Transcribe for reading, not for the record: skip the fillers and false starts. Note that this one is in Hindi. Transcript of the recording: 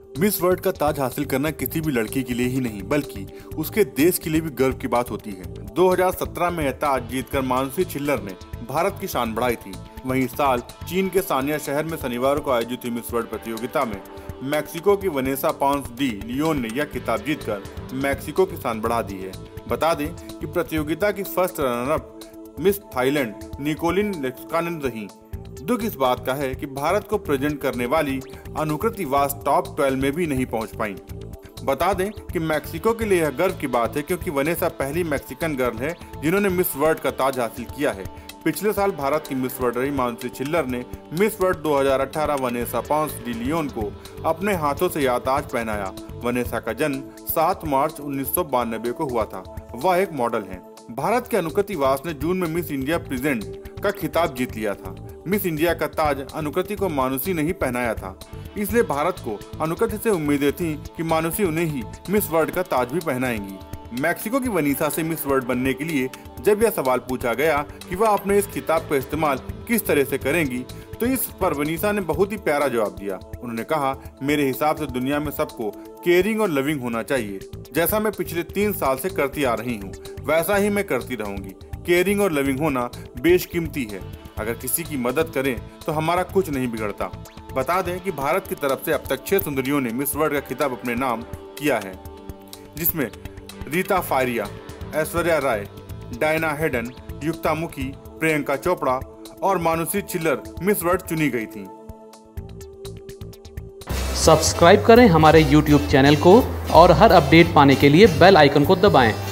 मिस वर्ल्ड का ताज हासिल करना किसी भी लड़की के लिए ही नहीं बल्कि उसके देश के लिए भी गर्व की बात होती है। 2017 में यह ताज जीतकर मानुषी छिल्लर ने भारत की शान बढ़ाई थी। वहीं इस साल चीन के सानिया शहर में शनिवार को आयोजित हुई मिस वर्ल्ड प्रतियोगिता में मैक्सिको की वनेसा पॉन्स डी लियोन ने यह खिताब जीतकर मैक्सिको की शान बढ़ा दी है। बता दें कि प्रतियोगिता की first runner up Miss Thailand Nicolene लेस्कानन रही। दुख इस बात का है कि भारत को प्रेजेंट करने वाली अनुकृति वास टॉप 12 में भी नहीं पहुंच पाई। बता दें कि मैक्सिको के लिए यह गर्व की बात है क्योंकि वनेसा पहली मैक्सिकन गर्ल है जिन्होंने मिस वर्ल्ड का ताज हासिल किया है। पिछले साल भारत की मिस वर्ल्ड रही मानुषी छिल्लर ने Miss World 2018 Vanessa Ponce de Leon को अपने हाथों से यह ताज पहनाया। वनेसा का जन्म 7 मार्च 1992 को हुआ था। वह एक मॉडल हैं। भारत के अनुकृति वास ने जून में मिस इंडिया प्रेजेंट का खिताब जीत लिया था। मिस इंडिया का ताज अनुकृति को मानुषी ने ही पहनाया था, इसलिए भारत को अनुकृति से उम्मीदें थीं कि मानुषी उन्हें ही मिस वर्ल्ड का ताज भी पहनाएंगी। मैक्सिको की वनीसा से मिस वर्ल्ड बनने के लिए जब यह सवाल पूछा गया कि वह अपने इस खिताब का इस्तेमाल किस तरह से करेंगी, तो इस पर वनीसा ने बहुत ही प्यारा जवाब दिया। उन्होंने कहा, मेरे हिसाब से दुनिया में सबको केयरिंग और लविंग होना चाहिए। जैसा मैं पिछले 3 साल से करती आ रही हूँ वैसा ही मैं करती रहूंगी। केयरिंग और लविंग होना बेशकीमती है। अगर किसी की मदद करें तो हमारा कुछ नहीं बिगड़ता। बता दें कि भारत की तरफ से अब तक 6 सुंदरियों ने मिस वर्ल्ड का खिताब अपने नाम किया है, जिसमें रीता फारिया, ऐश्वर्या राय, डायना हेडन, युक्ता मुखी, प्रियंका चोपड़ा और मानुषी छिल्लर मिस वर्ल्ड चुनी गई थी। सब्सक्राइब करें हमारे YouTube चैनल को और हर अपडेट पाने के लिए बेल आइकन को दबाएं।